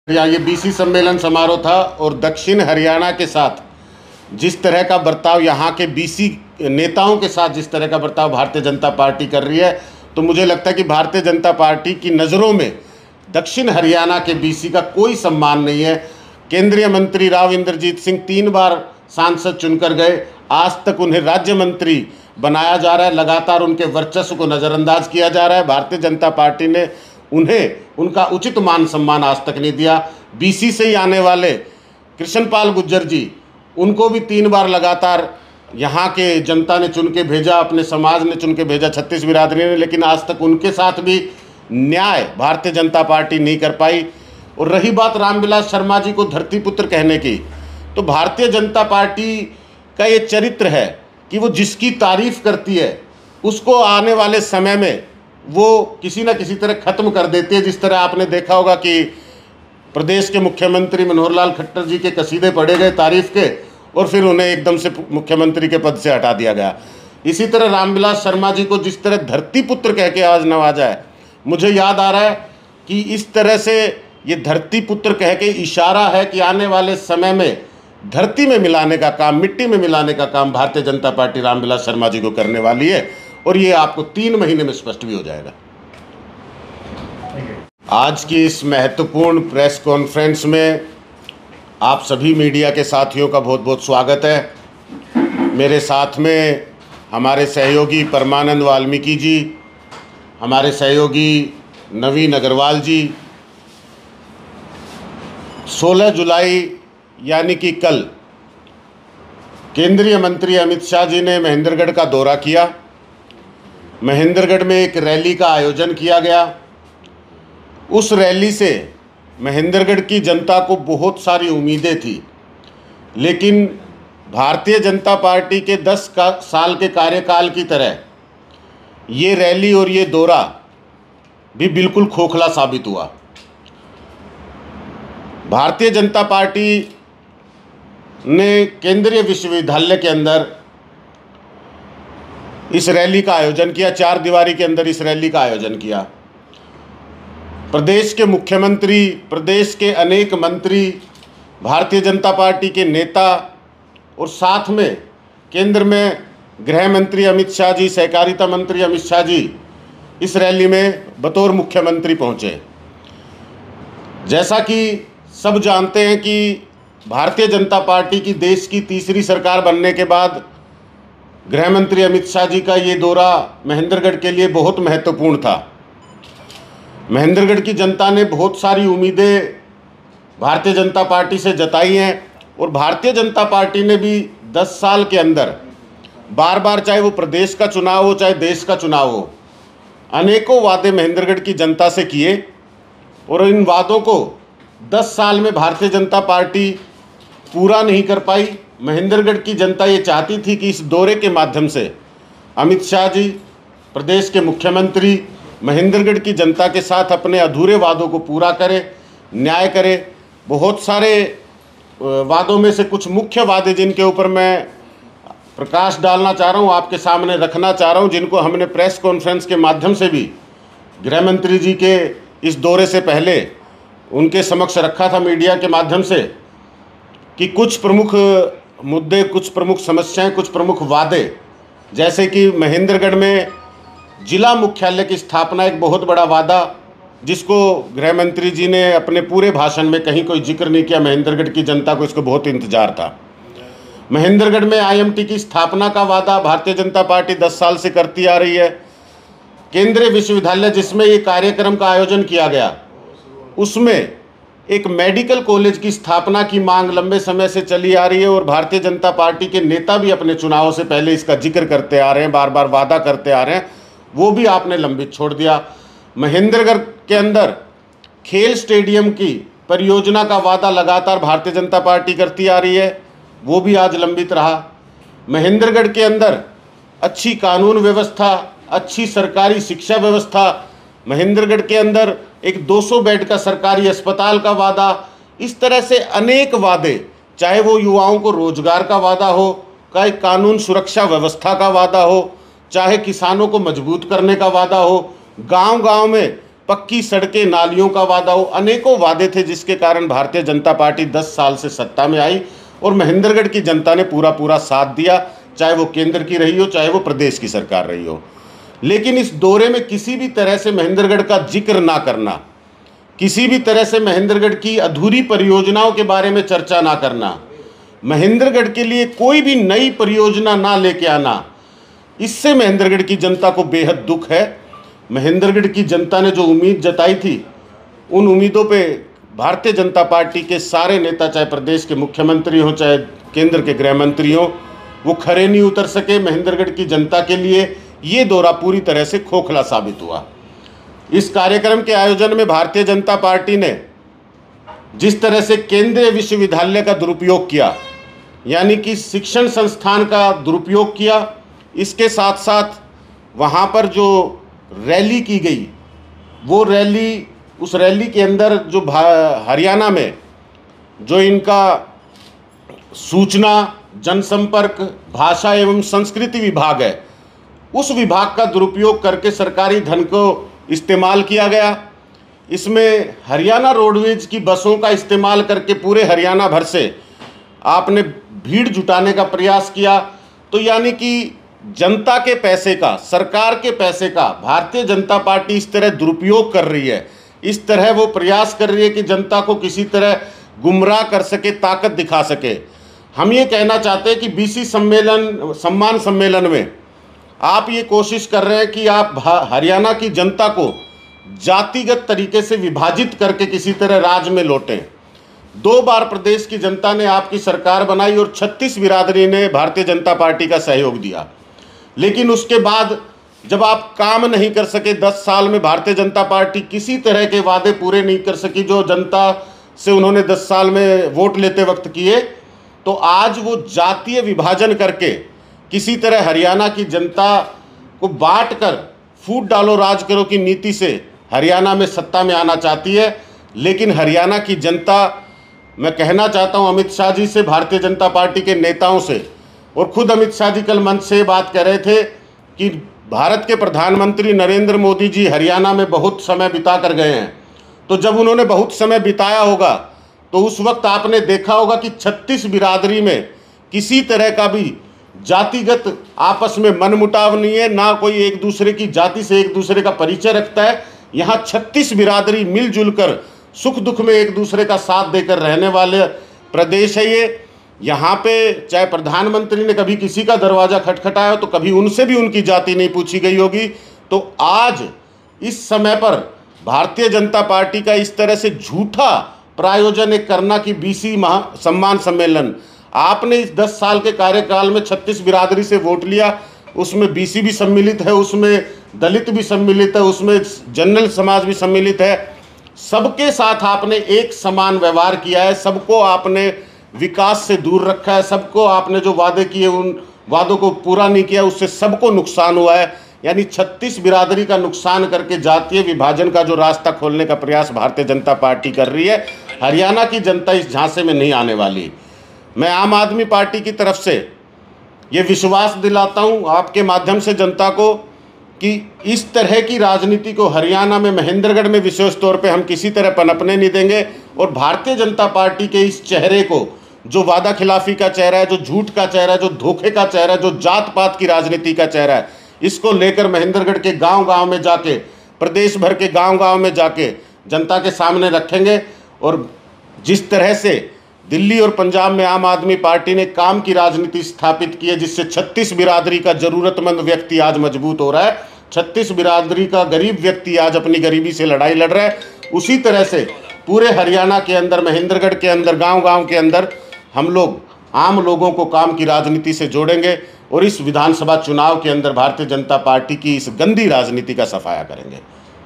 यहाँ ये बीसी सम्मेलन समारोह था और दक्षिण हरियाणा के साथ जिस तरह का बर्ताव यहाँ के बीसी नेताओं के साथ जिस तरह का बर्ताव भारतीय जनता पार्टी कर रही है, तो मुझे लगता है कि भारतीय जनता पार्टी की नज़रों में दक्षिण हरियाणा के बीसी का कोई सम्मान नहीं है। केंद्रीय मंत्री राव इंद्रजीत सिंह 3 बार सांसद चुनकर गए, आज तक उन्हें राज्य मंत्री बनाया जा रहा है, लगातार उनके वर्चस्व को नज़रअंदाज किया जा रहा है। भारतीय जनता पार्टी ने उन्हें उनका उचित मान सम्मान आज तक नहीं दिया। बीसी से ही आने वाले कृष्णपाल गुर्जर जी, उनको भी 3 बार लगातार यहाँ के जनता ने चुन के भेजा, अपने समाज ने चुन के भेजा, 36 बिरादरी ने, लेकिन आज तक उनके साथ भी न्याय भारतीय जनता पार्टी नहीं कर पाई। और रही बात रामविलास शर्मा जी को धरती पुत्र कहने की, तो भारतीय जनता पार्टी का ये चरित्र है कि वो जिसकी तारीफ करती है उसको आने वाले समय में वो किसी न किसी तरह ख़त्म कर देती है। जिस तरह आपने देखा होगा कि प्रदेश के मुख्यमंत्री मनोहर लाल खट्टर जी के कसीदे पढ़े गए तारीफ के और फिर उन्हें एकदम से मुख्यमंत्री के पद से हटा दिया गया। इसी तरह रामविलास शर्मा जी को जिस तरह धरती पुत्र कह के आज नवाजा है, मुझे याद आ रहा है कि इस तरह से ये धरती पुत्र कह के इशारा है कि आने वाले समय में धरती में मिलाने का काम, मिट्टी में मिलाने का काम भारतीय जनता पार्टी रामविलास शर्मा जी को करने वाली है, और ये आपको 3 महीने में स्पष्ट भी हो जाएगा। आज की इस महत्वपूर्ण प्रेस कॉन्फ्रेंस में आप सभी मीडिया के साथियों का बहुत बहुत स्वागत है। मेरे साथ में हमारे सहयोगी परमानंद वाल्मीकि जी, हमारे सहयोगी नवीन अग्रवाल जी। 16 जुलाई यानी कि कल केंद्रीय मंत्री अमित शाह जी ने महेंद्रगढ़ का दौरा किया। महेंद्रगढ़ में एक रैली का आयोजन किया गया। उस रैली से महेंद्रगढ़ की जनता को बहुत सारी उम्मीदें थी, लेकिन भारतीय जनता पार्टी के 10 साल के कार्यकाल की तरह ये रैली और ये दौरा भी बिल्कुल खोखला साबित हुआ। भारतीय जनता पार्टी ने केंद्रीय विश्वविद्यालय के अंदर इस रैली का आयोजन किया, 4 दीवारी के अंदर इस रैली का आयोजन किया। प्रदेश के मुख्यमंत्री, प्रदेश के अनेक मंत्री, भारतीय जनता पार्टी के नेता और साथ में केंद्र में गृह मंत्री अमित शाह जी, सहकारिता मंत्री अमित शाह जी इस रैली में बतौर मुख्यमंत्री पहुंचे। जैसा कि सब जानते हैं कि भारतीय जनता पार्टी की देश की तीसरी सरकार बनने के बाद गृह मंत्री अमित शाह जी का ये दौरा महेंद्रगढ़ के लिए बहुत महत्वपूर्ण था। महेंद्रगढ़ की जनता ने बहुत सारी उम्मीदें भारतीय जनता पार्टी से जताई हैं और भारतीय जनता पार्टी ने भी 10 साल के अंदर बार बार, चाहे वो प्रदेश का चुनाव हो चाहे देश का चुनाव हो, अनेकों वादे महेंद्रगढ़ की जनता से किए और इन वादों को 10 साल में भारतीय जनता पार्टी पूरा नहीं कर पाई। महेंद्रगढ़ की जनता ये चाहती थी कि इस दौरे के माध्यम से अमित शाह जी, प्रदेश के मुख्यमंत्री, महेंद्रगढ़ की जनता के साथ अपने अधूरे वादों को पूरा करे, न्याय करे। बहुत सारे वादों में से कुछ मुख्य वादे जिनके ऊपर मैं प्रकाश डालना चाह रहा हूँ, आपके सामने रखना चाह रहा हूँ, जिनको हमने प्रेस कॉन्फ्रेंस के माध्यम से भी गृह मंत्री जी के इस दौरे से पहले उनके समक्ष रखा था मीडिया के माध्यम से, कि कुछ प्रमुख मुद्दे, कुछ प्रमुख समस्याएं, कुछ प्रमुख वादे, जैसे कि महेंद्रगढ़ में जिला मुख्यालय की स्थापना, एक बहुत बड़ा वादा जिसको गृह मंत्री जी ने अपने पूरे भाषण में कहीं कोई जिक्र नहीं किया। महेंद्रगढ़ की जनता को इसको बहुत इंतजार था। महेंद्रगढ़ में IMT की स्थापना का वादा भारतीय जनता पार्टी 10 साल से करती आ रही है। केंद्रीय विश्वविद्यालय जिसमें ये कार्यक्रम का आयोजन किया गया, उसमें एक मेडिकल कॉलेज की स्थापना की मांग लंबे समय से चली आ रही है और भारतीय जनता पार्टी के नेता भी अपने चुनाव से पहले इसका जिक्र करते आ रहे हैं, बार बार वादा करते आ रहे हैं, वो भी आपने लंबित छोड़ दिया। महेंद्रगढ़ के अंदर खेल स्टेडियम की परियोजना का वादा लगातार भारतीय जनता पार्टी करती आ रही है, वो भी आज लंबित रहा। महेंद्रगढ़ के अंदर अच्छी कानून व्यवस्था, अच्छी सरकारी शिक्षा व्यवस्था, महेंद्रगढ़ के अंदर एक 200 बेड का सरकारी अस्पताल का वादा, इस तरह से अनेक वादे, चाहे वो युवाओं को रोजगार का वादा हो, चाहे कानून सुरक्षा व्यवस्था का वादा हो, चाहे किसानों को मजबूत करने का वादा हो, गांव-गांव में पक्की सड़कें, नालियों का वादा हो, अनेकों वादे थे जिसके कारण भारतीय जनता पार्टी 10 साल से सत्ता में आई और महेंद्रगढ़ की जनता ने पूरा पूरा साथ दिया, चाहे वो केंद्र की रही हो, चाहे वो प्रदेश की सरकार रही हो। लेकिन इस दौरे में किसी भी तरह से महेंद्रगढ़ का जिक्र ना करना, किसी भी तरह से महेंद्रगढ़ की अधूरी परियोजनाओं के बारे में चर्चा ना करना, महेंद्रगढ़ के लिए कोई भी नई परियोजना ना लेके आना, इससे महेंद्रगढ़ की जनता को बेहद दुख है। महेंद्रगढ़ की जनता ने जो उम्मीद जताई थी, उन उम्मीदों पे भारतीय जनता पार्टी के सारे नेता, चाहे प्रदेश के मुख्यमंत्री हों, चाहे केंद्र के गृह मंत्री हों, वो खरे नहीं उतर सके। महेंद्रगढ़ की जनता के लिए ये दौरा पूरी तरह से खोखला साबित हुआ। इस कार्यक्रम के आयोजन में भारतीय जनता पार्टी ने जिस तरह से केंद्रीय विश्वविद्यालय का दुरुपयोग किया, यानी कि शिक्षण संस्थान का दुरुपयोग किया, इसके साथ साथ वहाँ पर जो रैली की गई, वो रैली, उस रैली के अंदर जो हरियाणा में जो इनका सूचना, जनसंपर्क, भाषा एवं संस्कृति विभाग है, उस विभाग का दुरुपयोग करके सरकारी धन को इस्तेमाल किया गया। इसमें हरियाणा रोडवेज की बसों का इस्तेमाल करके पूरे हरियाणा भर से आपने भीड़ जुटाने का प्रयास किया। तो यानी कि जनता के पैसे का, सरकार के पैसे का भारतीय जनता पार्टी इस तरह दुरुपयोग कर रही है, इस तरह वो प्रयास कर रही है कि जनता को किसी तरह गुमराह कर सके, ताकत दिखा सके। हम ये कहना चाहते हैं कि बीसी सम्मान सम्मेलन में आप ये कोशिश कर रहे हैं कि आप हरियाणा की जनता को जातिगत तरीके से विभाजित करके किसी तरह राज में लौटें। 2 बार प्रदेश की जनता ने आपकी सरकार बनाई और 36 बिरादरी ने भारतीय जनता पार्टी का सहयोग दिया, लेकिन उसके बाद जब आप काम नहीं कर सके, 10 साल में भारतीय जनता पार्टी किसी तरह के वादे पूरे नहीं कर सकी जो जनता से उन्होंने 10 साल में वोट लेते वक्त किए, तो आज वो जातीय विभाजन करके किसी तरह हरियाणा की जनता को बांट कर फूट डालो राज करो की नीति से हरियाणा में सत्ता में आना चाहती है। लेकिन हरियाणा की जनता, मैं कहना चाहता हूं अमित शाह जी से, भारतीय जनता पार्टी के नेताओं से, और खुद अमित शाह जी कल मंच से बात कर रहे थे कि भारत के प्रधानमंत्री नरेंद्र मोदी जी हरियाणा में बहुत समय बिता कर गए हैं। तो जब उन्होंने बहुत समय बिताया होगा तो उस वक्त आपने देखा होगा कि 36 बिरादरी में किसी तरह का भी जातिगत आपस में मनमुटाव नहीं है, ना कोई एक दूसरे की जाति से एक दूसरे का परिचय रखता है। यहाँ 36 बिरादरी मिलजुल कर सुख दुख में एक दूसरे का साथ देकर रहने वाले प्रदेश है ये। यहाँ पे चाहे प्रधानमंत्री ने कभी किसी का दरवाज़ा खटखटाया तो कभी उनसे भी उनकी जाति नहीं पूछी गई होगी। तो आज इस समय पर भारतीय जनता पार्टी का इस तरह से झूठा प्रायोजन एक करना कि बीसी सम्मान सम्मेलन, आपने इस 10 साल के कार्यकाल में 36 बिरादरी से वोट लिया, उसमें बीसी भी सम्मिलित है, उसमें दलित भी सम्मिलित है, उसमें जनरल समाज भी सम्मिलित है। सबके साथ आपने एक समान व्यवहार किया है, सबको आपने विकास से दूर रखा है, सबको आपने जो वादे किए उन वादों को पूरा नहीं किया, उससे सबको नुकसान हुआ है। यानी 36 बिरादरी का नुकसान करके जातीय विभाजन का जो रास्ता खोलने का प्रयास भारतीय जनता पार्टी कर रही है, हरियाणा की जनता इस झांसे में नहीं आने वाली। मैं आम आदमी पार्टी की तरफ से ये विश्वास दिलाता हूँ आपके माध्यम से जनता को कि इस तरह की राजनीति को हरियाणा में, महेंद्रगढ़ में विशेष तौर पे हम किसी तरह पनपने नहीं देंगे। और भारतीय जनता पार्टी के इस चेहरे को, जो वादा खिलाफी का चेहरा है, जो झूठ का चेहरा है, जो धोखे का चेहरा है, जो जात पात की राजनीति का चेहरा है, इसको लेकर महेंद्रगढ़ के गांव-गांव में जाके, प्रदेश भर के गांव-गांव में जाके जनता के सामने रखेंगे। और जिस तरह से दिल्ली और पंजाब में आम आदमी पार्टी ने काम की राजनीति स्थापित की है, जिससे 36 बिरादरी का ज़रूरतमंद व्यक्ति आज मजबूत हो रहा है, 36 बिरादरी का गरीब व्यक्ति आज अपनी गरीबी से लड़ाई लड़ रहा है, उसी तरह से पूरे हरियाणा के अंदर, महेंद्रगढ़ के अंदर, गांव-गांव के अंदर हम लोग आम लोगों को काम की राजनीति से जोड़ेंगे और इस विधानसभा चुनाव के अंदर भारतीय जनता पार्टी की इस गंदी राजनीति का सफाया करेंगे।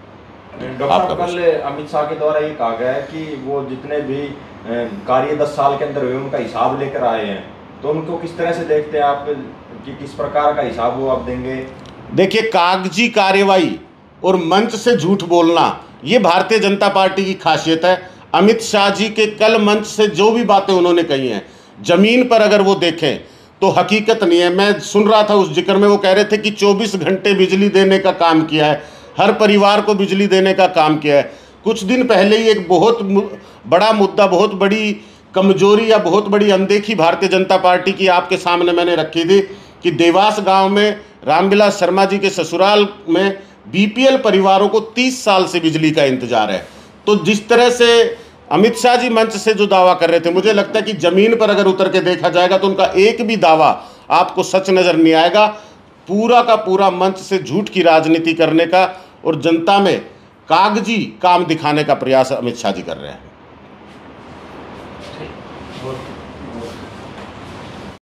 डॉक्टर साहब, कल अमित शाह के द्वारा ये कहा गया है कि वो जितने भी कार्य 10 साल के अंदर हुए उनका हिसाब लेकर आए हैं, तो उनको किस तरह से देखते हैं आप कि किस प्रकार का हिसाब वो आप देंगे? देखिए, कागजी कार्यवाही और मंच से झूठ बोलना ये भारतीय जनता पार्टी की खासियत है। अमित शाह जी के कल मंच से जो भी बातें उन्होंने कही हैं, ज़मीन पर अगर वो देखें तो हकीकत नहीं है। मैं सुन रहा था उस जिक्र में, वो कह रहे थे कि 24 घंटे बिजली देने का काम किया है। हर परिवार को बिजली देने का काम किया है। कुछ दिन पहले ही एक बहुत बड़ा मुद्दा, बहुत बड़ी कमजोरी या बहुत बड़ी अनदेखी भारतीय जनता पार्टी की आपके सामने मैंने रखी थी कि देवास गांव में रामविलास शर्मा जी के ससुराल में बीपीएल परिवारों को 30 साल से बिजली का इंतजार है। तो जिस तरह से अमित शाह जी मंच से जो दावा कर रहे थे, मुझे लगता है कि जमीन पर अगर उतर के देखा जाएगा तो उनका एक भी दावा आपको सच नजर नहीं आएगा। पूरा का पूरा मंच से झूठ की राजनीति करने का और जनता में कागजी काम दिखाने का प्रयास अमित शाह जी कर रहे हैं।